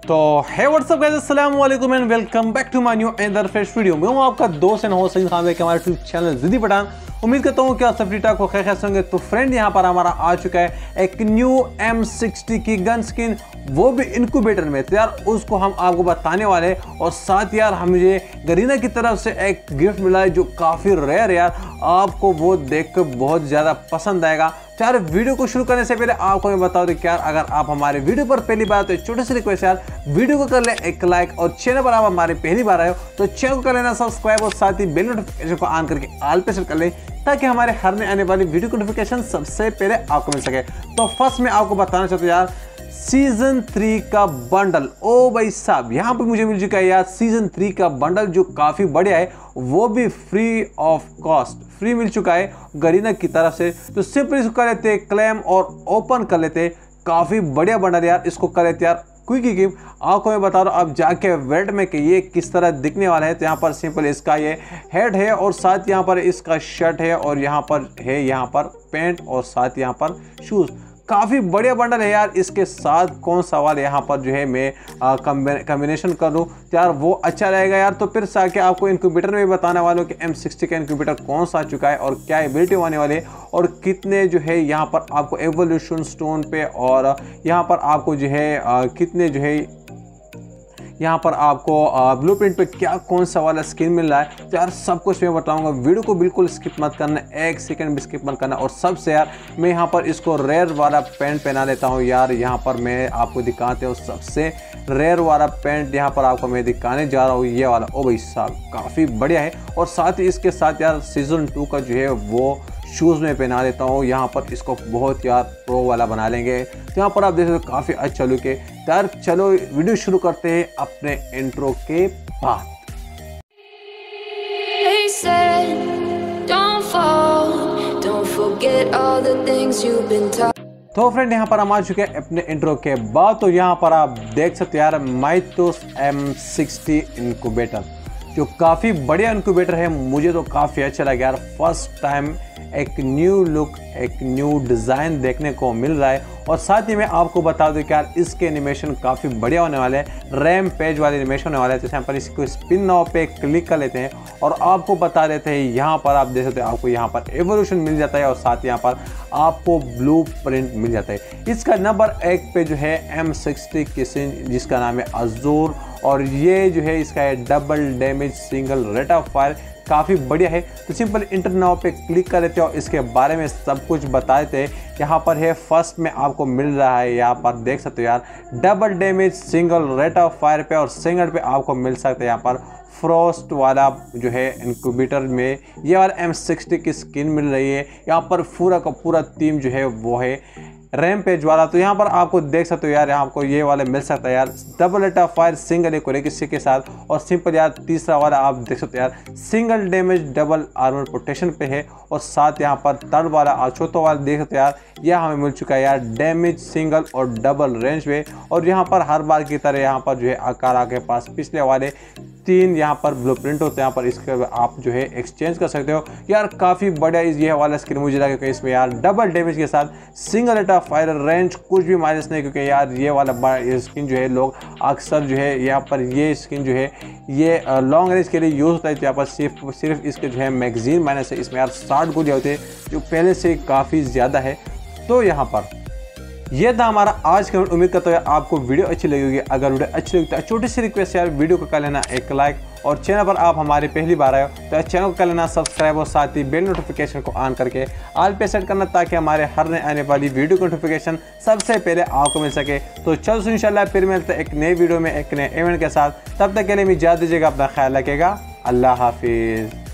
तो हे WhatsApp guys, अस्सलाम वालेकुम and welcome back to my new another fresh video. मैं हूं आपका दोस्त एंड होस्ट सईद खान के हमारे यूट्यूब चैनल ज़िदी पठान। उम्मीद करता हूं कि आप सब ठीक ठाक हो, खैर होंगे। तो फ्रेंड, यहां पर हमारा आ चुका है एक न्यू M60 की गन स्किन, वो भी इनक्यूबेटर में। तो यार उसको हम आपको बताने वाले हैं और साथ यार मुझे गरीना की तरफ से एक गिफ्ट मिला है जो काफ़ी रेयर यार, आपको वो देख कर बहुत ज़्यादा पसंद आएगा। तो यार वीडियो को शुरू करने से पहले आपको मैं बता दूं कि यार अगर आप हमारे वीडियो पर पहली बार तो छोटे से रिक्वेस्ट यार, वीडियो को कर ले एक लाइक और चैनल पर आप हमारे पहली बार आए हो तो चैनल को कर लेना सब्सक्राइब और साथ ही बेल नोटिफिकेशन को ऑन करके ऑल पे सेट कर ले ताकि हमारे हर नए आने वाली वीडियो की नोटिफिकेशन सबसे पहले आपको मिल सके। तो फर्स्ट मैं आपको बताना चाहता हूँ यार, सीजन 3 का बंडल। ओ भाई साहब, यहाँ पे मुझे मिल चुका है यार सीजन 3 का बंडल जो काफ़ी बढ़िया है, वो भी फ्री ऑफ कॉस्ट फ्री मिल चुका है गरीना की तरफ से। तो सिंपल इसको कर लेते क्लेम और ओपन कर लेते। काफ़ी बढ़िया बंडल यार, इसको कर लेते यार क्विक गेम। आपको मैं बता रहा हूँ अब जाके वेट में कि ये किस तरह दिखने वाला है। तो यहाँ पर सिंपल इसका ये हेड है और साथ यहाँ पर इसका शर्ट है और यहाँ पर है यहाँ पर पैंट और साथ यहाँ पर शूज़। काफ़ी बढ़िया बंडल है यार। इसके साथ कौन सा वाला यहाँ पर जो है मैं कॉम्बिनेशन कर दूँ तो यार वो अच्छा रहेगा यार। तो फिर से आके आपको इनक्यूबेटर में भी बताने वालों कि M60 का इनक्यूबेटर कौन सा आ चुका है और क्या एबिलिटी होने वाली है और कितने जो है यहाँ पर आपको एवोल्यूशन स्टोन पे और यहाँ पर आपको जो है कितने जो है यहाँ पर आपको ब्लूप्रिंट पे क्या कौन सा वाला स्किन मिल रहा है। तो यार सब कुछ मैं बताऊंगा, वीडियो को बिल्कुल स्किप मत करना, एक सेकंड भी स्किप मत करना। और सबसे यार मैं यहाँ पर इसको रेयर वाला पैंट पहना लेता हूँ यार। यहाँ पर मैं आपको दिखाते हूँ सबसे रेयर वाला पैंट यहाँ पर आपको मैं दिखाने जा रहा हूँ, ये वाला। ओ भाई साहब काफ़ी बढ़िया है। और साथ ही इसके साथ यार सीजन 2 का जो है वो शूज़ में पहना देता हूँ। यहाँ पर इसको बहुत यार प्रो वाला बना लेंगे। तो यहाँ पर आप देख सकते हो काफ़ी अच्छा लुक है। यार चलो वीडियो शुरू करते हैं अपने इंट्रो के बाद। तो फ्रेंड यहाँ पर हम आ चुके हैं अपने इंट्रो के बाद। तो यहाँ पर आप देख सकते हैं यार माइथोस M60 इनक्यूबेटर जो काफ़ी बढ़िया इनक्यूबेटर है। मुझे तो काफ़ी अच्छा लगा यार। फर्स्ट टाइम एक न्यू लुक, एक न्यू डिज़ाइन देखने को मिल रहा है। और साथ ही मैं आपको बता दूं कि यार इसके एनिमेशन काफ़ी बढ़िया होने वाले हैं, रैम पेज वाले एनिमेशन होने वाले हैं। तो यहाँ पर इसको स्पिन नाउ पे क्लिक कर लेते हैं और आपको बता देते हैं यहाँ पर आप देख सकते हैं आपको यहाँ पर एवोल्यूशन मिल जाता है और साथ ही यहाँ पर आपको ब्लू प्रिंट मिल जाता है। इसका नंबर 1 पे जो है M60 किसिन जिसका नाम है अजूर और ये जो है इसका है double damage single rate of fire, काफ़ी बढ़िया है। तो सिंपल इंटर नाउ पे क्लिक कर देते हो, इसके बारे में सब कुछ बता देते हैं। यहाँ पर है फर्स्ट में आपको मिल रहा है, यहाँ पर देख सकते हो यार double damage single rate of fire पे और सिंगल पे आपको मिल सकता है यहाँ पर फ्रॉस्ट वाला जो है इनक्यूबेटर में ये वाला M60 की स्किन मिल रही है। यहाँ पर पूरा का पूरा थीम जो है वो है रैम पेज वाला। तो यहाँ पर आपको देख सकते हो यार, यहाँ आपको ये वाला मिल सकता है यार double rate of fire single एक किसी के साथ और सिंपल यार तीसरा वाला आप देख सकते हो यार single damage double armour protection पे है और साथ यहाँ पर थर्ड वाला और चौथा वाला देख सकते हो यार यह हमें मिल चुका है यार डैमेज सिंगल और डबल रेंज पे। और यहाँ पर हर बार की तरह यहाँ पर जो है आकार आपके पास पिछले वाले 3 यहाँ पर ब्लूप्रिंट होते हैं। यहाँ पर इसके आप जो है एक्सचेंज कर सकते हो यार। काफ़ी बढ़िया ये वाला स्किन मुझे लगा कि इसमें यार डबल डैमेज के साथ single rate of fire range कुछ भी माइनस नहीं, क्योंकि यार ये वाला ये स्किन जो है लोग अक्सर जो है यहाँ पर ये स्किन जो है ये लॉन्ग रेंज के लिए यूज़ होता है। तो यहाँ पर सिर्फ इसके जो है मैगजीन माइनस है, इसमें यार 60 गोलियाँ होते हैं जो पहले से काफ़ी ज़्यादा है। तो यहाँ पर ये था हमारा आज का। उम्मीद करता हूँ आपको वीडियो अच्छी लगी होगी। अगर वीडियो अच्छी लगी तो छोटी सी रिक्वेस्ट यार, वीडियो को कर लेना एक लाइक और चैनल पर आप हमारे पहली बार आए हो तो चैनल को कर लेना सब्सक्राइब और साथ ही बेल नोटिफिकेशन को ऑन करके ऑल पे सेट करना ताकि हमारे हर नए आने वाली वीडियो की नोटिफिकेशन सबसे पहले आपको मिल सके। तो चलो इंशाल्लाह फिर मिलते हैं एक नए वीडियो में एक नए इवेंट के साथ। तब तक के लिए इजाज़त दीजिएगा, अपना ख्याल रखिएगा। अल्लाह हाफिज़।